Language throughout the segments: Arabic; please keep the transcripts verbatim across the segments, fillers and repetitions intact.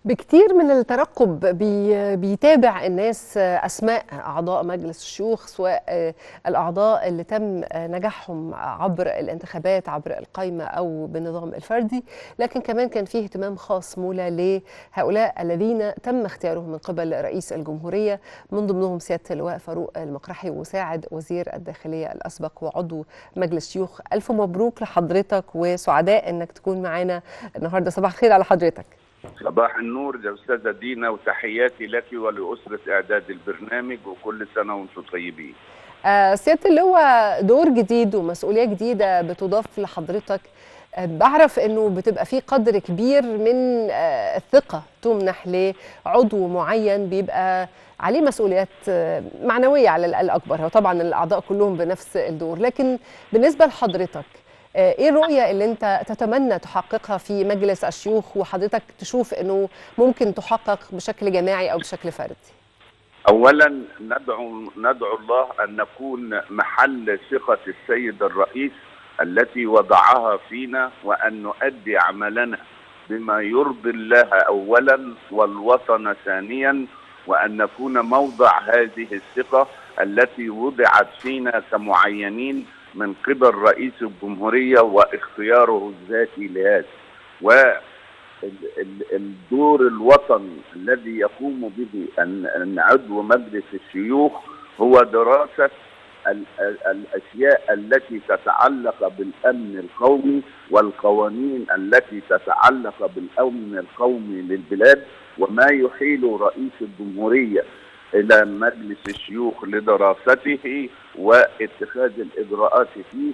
بكتير من الترقب بي بيتابع الناس أسماء أعضاء مجلس الشيوخ، سواء الأعضاء اللي تم نجاحهم عبر الانتخابات عبر القائمة أو بالنظام الفردي، لكن كمان كان فيه اهتمام خاص مولى لهؤلاء الذين تم اختيارهم من قبل رئيس الجمهورية، من ضمنهم سيادة اللواء فاروق المقرحي مساعد وزير الداخلية الأسبق وعضو مجلس الشيوخ. ألف مبروك لحضرتك وسعداء أنك تكون معانا النهاردة. صباح الخير على حضرتك. صباح النور يا أستاذة دينا، وتحياتي لك ولأسرة إعداد البرنامج، وكل سنة وأنتم طيبين. آه سيادة اللواء، دور جديد ومسؤولية جديدة بتضاف لحضرتك. آه بعرف أنه بتبقى فيه قدر كبير من آه الثقة تمنح لعضو معين بيبقى عليه مسؤوليات آه معنوية على الأقل أكبر، وطبعا الأعضاء كلهم بنفس الدور، لكن بالنسبة لحضرتك ايه الرؤية اللي انت تتمنى تحققها في مجلس الشيوخ، وحضرتك تشوف انه ممكن تحقق بشكل جماعي او بشكل فردي؟ اولا ندعو ندعو الله ان نكون محل ثقة السيد الرئيس التي وضعها فينا، وان نؤدي عملنا بما يرضي الله اولا والوطن ثانيا، وان نكون موضع هذه الثقة التي وضعت فينا كمعينين من قبل رئيس الجمهورية واختياره الذاتي لهذا. والدور الوطني الذي يقوم به أن عضو مجلس الشيوخ هو دراسة الأشياء التي تتعلق بالأمن القومي والقوانين التي تتعلق بالأمن القومي للبلاد، وما يحيل رئيس الجمهورية إلى مجلس الشيوخ لدراسته واتخاذ الإجراءات فيه،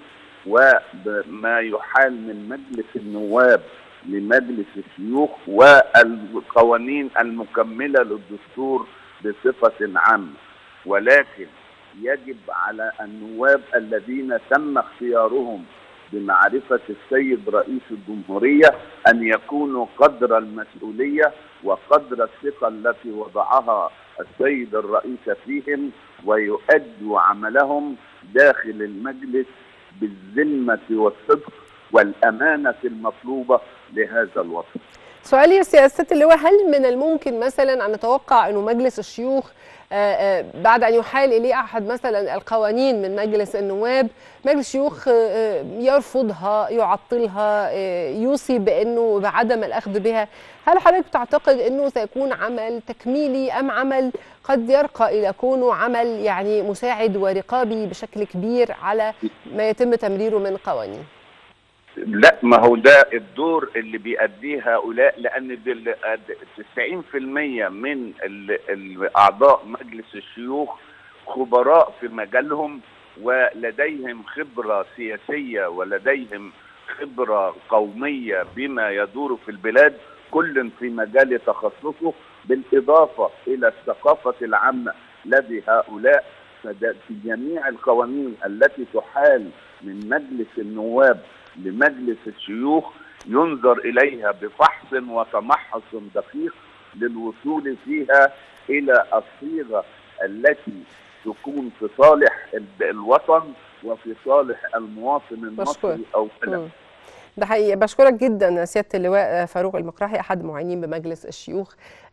وما يحال من مجلس النواب لمجلس الشيوخ، والقوانين المكملة للدستور بصفة عامة. ولكن يجب على النواب الذين تم اختيارهم بمعرفة السيد رئيس الجمهورية أن يكونوا قدر المسؤولية وقدر الثقة التي وضعها السيد الرئيس فيهم، ويؤدوا عملهم داخل المجلس بالذمة والصدق والأمانة المطلوبة لهذا الوطن. سؤالي يا سيادة اللواء، هل من الممكن مثلا أن نتوقع أنه مجلس الشيوخ بعد أن يحال إليه أحد مثلا القوانين من مجلس النواب، مجلس الشيوخ يرفضها يعطلها يوصي بأنه بعدم الأخذ بها؟ هل حضرتك تعتقد أنه سيكون عمل تكميلي أم عمل قد يرقى إلى كونه عمل يعني مساعد ورقابي بشكل كبير على ما يتم تمريره من قوانين؟ لا، ما هو ده الدور اللي بيأديه هؤلاء، لأن تسعين بالمئة من أعضاء مجلس الشيوخ خبراء في مجالهم، ولديهم خبرة سياسية ولديهم خبرة قومية بما يدور في البلاد، كل في مجال تخصصه، بالإضافة إلى الثقافة العامة لدى هؤلاء. في جميع القوانين التي تحال من مجلس النواب لمجلس الشيوخ ينظر إليها بفحص وتمحص دقيق للوصول فيها إلى الصيغة التي تكون في صالح الوطن وفي صالح المواطن المصري أو كلام. ده حقيقي. بشكرك جدا سيادة اللواء فاروق المقرحي، أحد معينين بمجلس الشيوخ.